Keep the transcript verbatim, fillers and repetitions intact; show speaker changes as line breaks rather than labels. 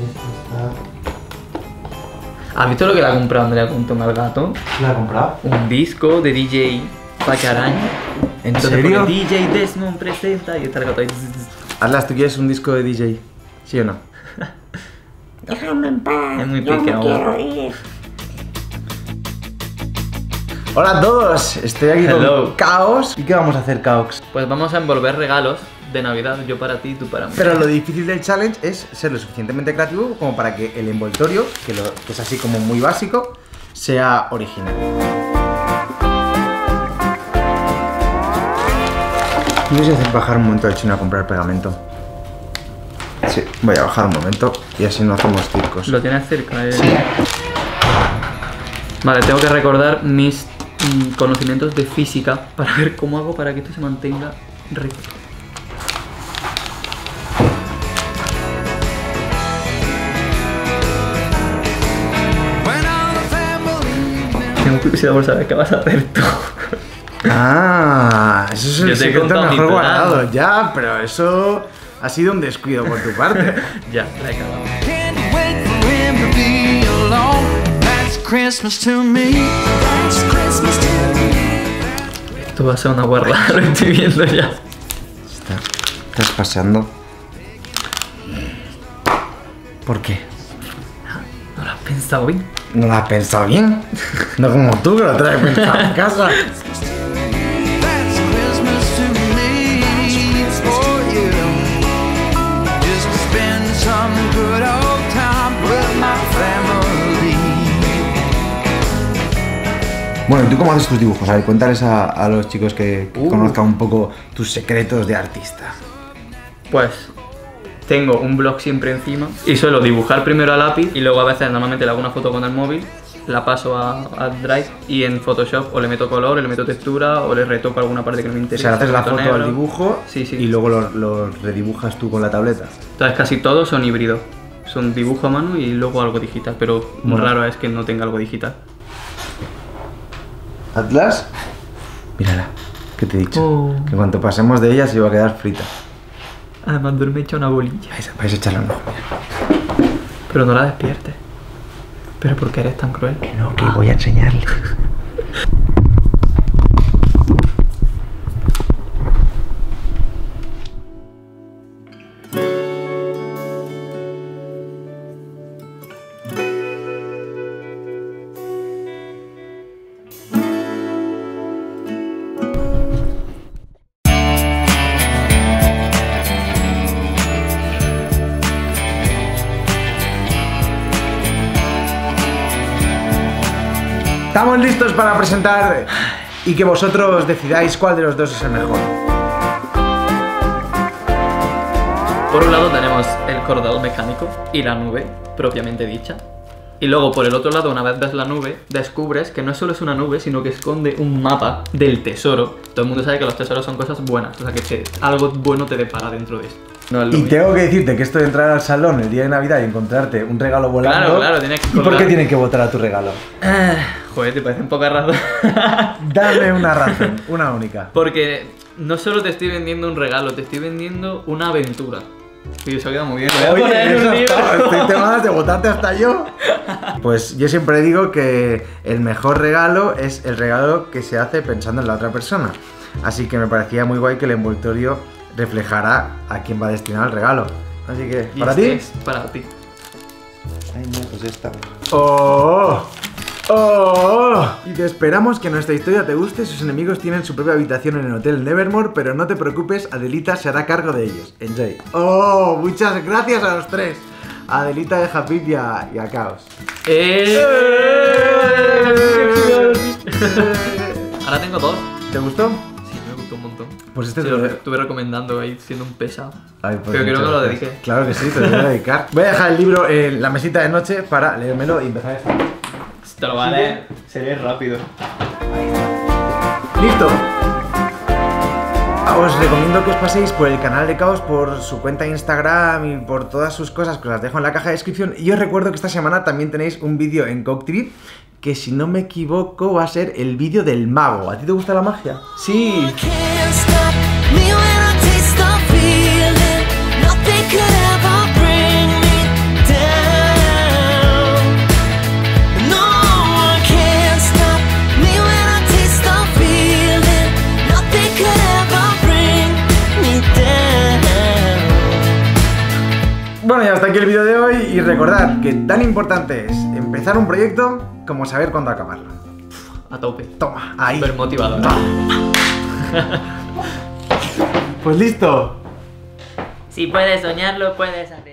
¿Has visto lo que le ha comprado Andrea Cuntón al gato?
¿La ha comprado?
Un disco de D J Pacarañ.
¿En
Entonces
serio?
pone D J Desmond presenta y está el gato ahí.
Atlas, ¿tú quieres un disco de D J? ¿Sí o no?
Déjame en paz.
Es muy
yo me
pequeño.
quiero ir.
Hola a todos, estoy aquí
Hello.
con Caos. ¿Y qué vamos a hacer, Caos?
Pues vamos a envolver regalos de Navidad, yo para ti y tú para mí.
Pero lo difícil del challenge es ser lo suficientemente creativo como para que el envoltorio, que, lo, que es así como muy básico, sea original. No sé si hacer bajar un momento al chino a comprar pegamento. Sí, voy a bajar un momento y así no hacemos circos.
Lo tienes cerca, eh. Sí. Vale, tengo que recordar mis mm, conocimientos de física para ver cómo hago para que esto se mantenga recto. Tengo curiosidad por saber qué vas a hacer tú.
Ah, eso es
Yo te
el
he
secreto
contado mi
mejor
plan.
guardado. Ya, pero eso ha sido un descuido por tu parte.
Ya, la he cagado.
Can't wait for him to be alone. That's Christmas to me. That's Christmas to me.
Esto va a ser una guarda, lo estoy viendo ya.
Está, estás paseando. ¿Por qué?
¿No lo has pensado bien?
¿No lo has pensado bien? No como tú, que lo traes pensado en casa.
That's Christmas to me. It's for you. Just to spend some good old time with my family.
Bueno, ¿y tú cómo haces tus dibujos? A ver, cuéntales a, a los chicos que, que
Uh.
conozcan un poco tus secretos de artista.
Pues tengo un blog siempre encima y suelo dibujar primero a lápiz y luego a veces normalmente le hago una foto con el móvil, la paso a, a Drive y en Photoshop o le meto color, o le meto textura o le retoco alguna parte que no me
O
interesa.
sea, haces
le
la
meto
foto
negro.
al dibujo
Sí, sí.
y luego lo, lo redibujas tú con la tableta.
Entonces casi todos son híbridos. Son dibujo a mano y luego algo digital, pero muy
Bueno.
raro es que no tenga algo digital.
¿Atlas? Mírala, ¿qué te he dicho?
Oh.
Que cuando pasemos de ella se va a quedar frita.
Además duerme hecha una bolilla.
Vais, vais a echarle un ojo, mira.
Pero no la despiertes. ¿Pero por qué eres tan cruel?
Que no, que voy a enseñarle. Estamos listos para presentar y que vosotros decidáis cuál de los dos es el mejor.
Por un lado tenemos el cordel mecánico y la nube, propiamente dicha. Y luego por el otro lado, una vez ves la nube, descubres que no solo es una nube, sino que esconde un mapa del tesoro. Todo el mundo sabe que los tesoros son cosas buenas, o sea que te- algo bueno te depara dentro de esto. No es lo
Y
mismo.
tengo que decirte que esto de entrar al salón el día de Navidad y encontrarte un regalo volando...
Claro, claro, tienes que
¿Y por
colgar.
qué tienen que votar a tu regalo?
Ah, joder, te parece un poca razón.
Dame una razón, una única.
Porque no solo te estoy vendiendo un regalo, te estoy vendiendo una aventura. Y eso queda muy bien. Lo voy a poner en un
eso
libro.
está, estoy te ganas de votarte hasta yo. Pues yo siempre digo que el mejor regalo es el regalo que se hace pensando en la otra persona. Así que me parecía muy guay que el envoltorio reflejara a quién va destinado el regalo. Así que,
Y
¿para
este
ti?
es para ti.
Ay, no, pues esta. ¡Oh! ¡Oh! Y te esperamos que nuestra historia te guste. Sus enemigos tienen su propia habitación en el Hotel Nevermore, pero no te preocupes, Adelita se hará cargo de ellos. Enjoy. ¡Oh! Muchas gracias a los tres. A Adelita de Japip y a, y a Caos.
¡Eh! Ahora tengo dos.
¿Te gustó?
Sí, me gustó un montón.
Pues este
Sí,
te
lo
lo
re- estuve recomendando ahí siendo un pesado.
Ay, pues
Pero quiero
muchas
que lo
gracias.
dediques.
Claro que sí, te lo voy a dedicar. Voy a dejar el libro en la mesita de noche para leérmelo y empezar esto.
Te lo va a leer, se lee rápido.
¡Listo! Os recomiendo que os paséis por el canal de Caos, por su cuenta de Instagram y por todas sus cosas que os las dejo en la caja de descripción. Y os recuerdo que esta semana también tenéis un vídeo en Coke T V que, si no me equivoco, va a ser el vídeo del mago. ¿A ti te gusta la magia?
Sí.
Can't stop me when I taste the feeling. Nothing could ever bring me down.
Bueno, y hasta aquí el vídeo de hoy. Y recordad que tan importante es empezar un proyecto como saber cuándo acabarlo.
A tope.
Toma, ahí.
Súper motivador.
Pues listo.
Si puedes soñarlo, puedes hacerlo.